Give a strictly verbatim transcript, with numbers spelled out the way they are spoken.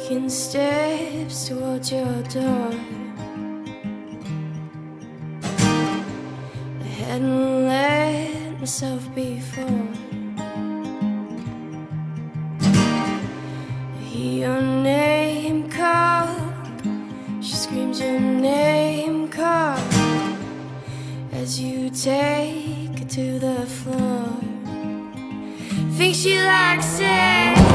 taking steps towards your door. I hadn't let myself before. I hear your name call, she screams your name call as you take her to the floor. Think she likes it.